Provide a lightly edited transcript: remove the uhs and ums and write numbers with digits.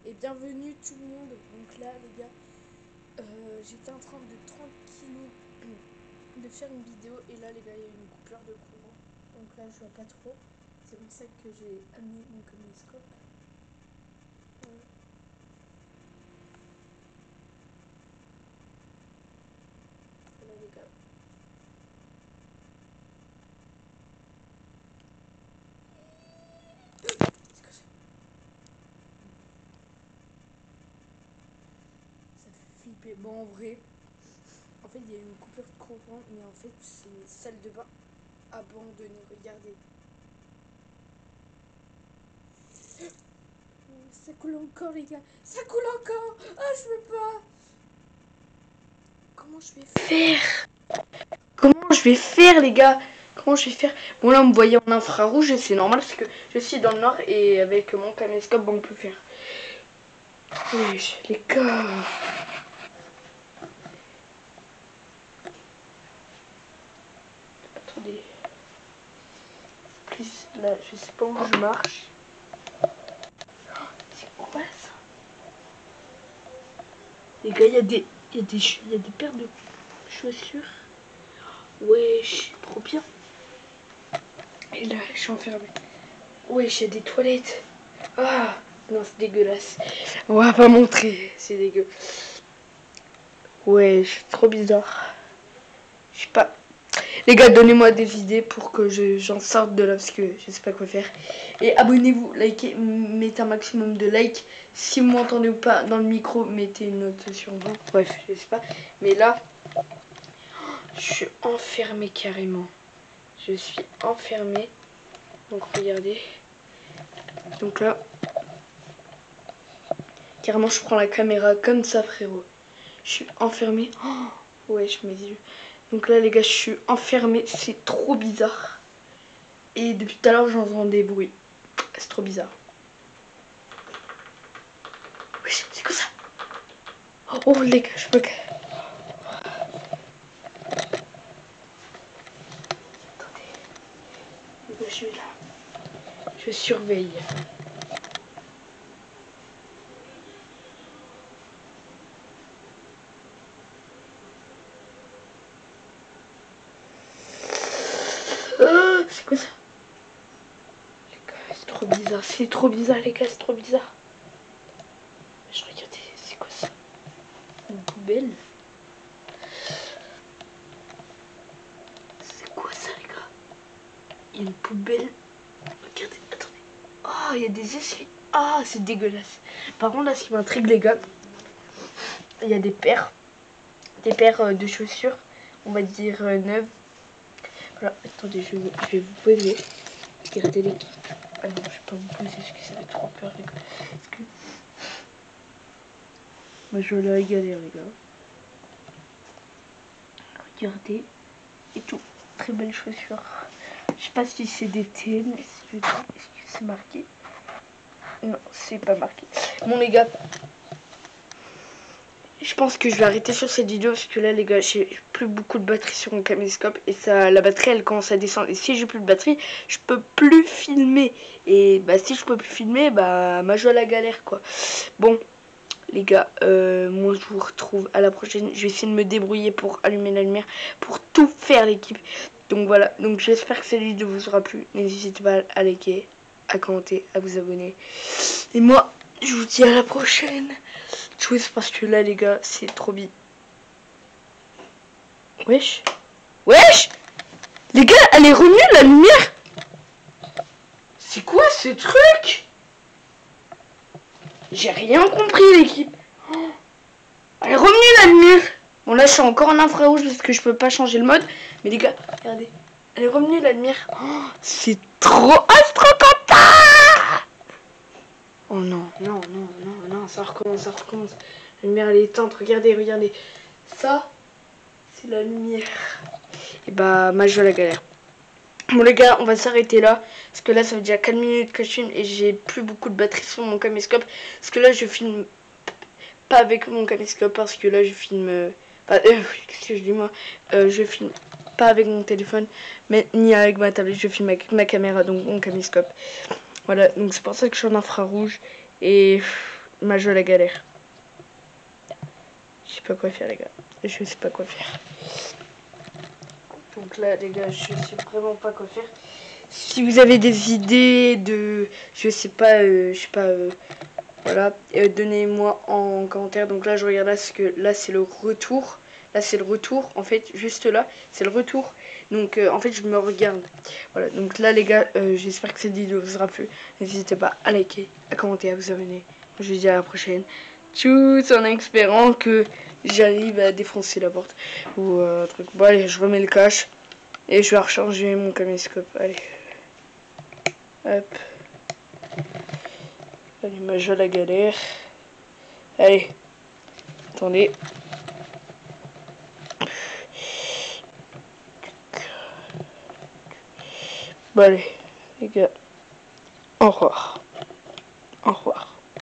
et bienvenue tout le monde. Donc là les gars, j'étais en train de tranquillou de faire une vidéo et là les gars il y a eu une coupure de courant. Donc là je vois pas trop. C'est pour ça que j'ai amené mon caméscope. Voilà les gars. Ça fait flipper. Bon en vrai, en fait il y a eu une coupure de courant mais en fait c'est une salle de bain abandonnée. Regardez. Ça coule encore les gars. Ça coule encore. Ah je veux pas. Comment je vais faire? Comment je vais faire les gars? Comment je vais faire? Bon là on me voyait en infrarouge et c'est normal parce que je suis dans le noir et avec mon caméscope on peut faire. Oui les gars. Attendez. Plus là je sais pas où je marche. C'est quoi ça? Les gars il y a des paires de chaussures. Wesh, trop bien. Et là je suis enfermée. Wesh, il y a des toilettes. Ah non c'est dégueulasse. On va pas montrer, c'est dégueu. Ouais, c'est trop bizarre. Je sais pas. Les gars, donnez-moi des idées pour que j'en sorte de là parce que je sais pas quoi faire. Et abonnez-vous, likez, mettez un maximum de likes. Si vous m'entendez ou pas dans le micro, mettez une note sur vous. Bref, je sais pas. Mais là, je suis enfermée carrément. Je suis enfermée. Donc regardez. Donc là, carrément, je prends la caméra comme ça, frérot. Je suis enfermée. Oh, ouais, je mes yeux. Donc là, les gars, je suis enfermée. C'est trop bizarre. Et depuis tout à l'heure, j'entends des bruits. C'est trop bizarre. Oui, c'est quoi ça? Oh, les gars, je me cache. Attendez. Les gars, je suis là. Je surveille. Oh, c'est quoi ça? Les gars, c'est trop bizarre. C'est trop bizarre, les gars, c'est trop bizarre. Je regardais, c'est quoi ça? Une poubelle? C'est quoi ça, les gars? Il y a une poubelle. Regardez, attendez. Oh, il y a des essuie. Ah, c'est dégueulasse. Par contre, là, ce qui m'intrigue, les gars, il y a des paires de chaussures, on va dire neuves. Voilà, attendez, je vais vous poser. Regardez les. Ah non, je vais pas vous poser parce que ça fait trop peur, les gars. Parce que. Moi, je vais la regarder, les gars. Regardez. Et tout. Très belles chaussures. Je sais pas si c'est des TN. Est-ce que c'est marqué? Non, c'est pas marqué. Bon, les gars. Je pense que je vais arrêter sur cette vidéo parce que là les gars j'ai plus beaucoup de batterie sur mon caméscope et ça, la batterie elle commence à descendre et si j'ai plus de batterie je peux plus filmer et bah si je peux plus filmer bah ma joie à la galère quoi. Bon les gars moi je vous retrouve à la prochaine, je vais essayer de me débrouiller pour allumer la lumière, pour tout faire l'équipe. Donc voilà, donc j'espère que cette vidéo vous aura plu, n'hésitez pas à liker, à commenter, à vous abonner et moi je vous dis à la prochaine. Twist parce que là les gars c'est trop bien. Wesh. Wesh. Les gars elle est revenue la lumière. C'est quoi ce truc? J'ai rien compris l'équipe. Oh. Elle est revenue la lumière. Bon là je suis encore en infrarouge parce que je peux pas changer le mode. Mais les gars regardez. Elle est revenue la lumière. Oh, c'est trop. Ah c'est trop content. Oh non, non, non, non, non, ça recommence, ça recommence. La lumière elle est éteinte, regardez, regardez. Ça, c'est la lumière. Et bah, ma joie à la galère. Bon les gars, on va s'arrêter là. Parce que là, ça fait déjà 4 minutes que je filme et j'ai plus beaucoup de batterie sur mon caméscope. Parce que là, je filme pas avec mon caméscope. Parce que là, je filme... qu'est-ce que je dis moi? Je filme pas avec mon téléphone, mais ni avec ma tablette. Je filme avec ma caméra, donc mon caméscope. Voilà, donc c'est pour ça que je suis en infrarouge. Et ma joie la galère. Je sais pas quoi faire les gars. Je sais pas quoi faire. Donc là les gars, je sais vraiment pas quoi faire. Si vous avez des idées de, voilà, donnez-moi en commentaire. Donc là je regarde là, parce que là c'est le retour. Là c'est le retour, en fait, juste là, c'est le retour. Donc en fait je me regarde. Voilà, donc là les gars, j'espère que cette vidéo vous aura plu. N'hésitez pas à liker, à commenter, à vous abonner. Je vous dis à la prochaine. Tout en espérant que j'arrive à défoncer la porte. Ou un truc. Bon allez, je remets le cache. Et je vais recharger mon caméscope. Allez. Hop. Allez, ma joie la galère. Allez. Attendez. Bon allez, les gars. Au revoir. Au revoir.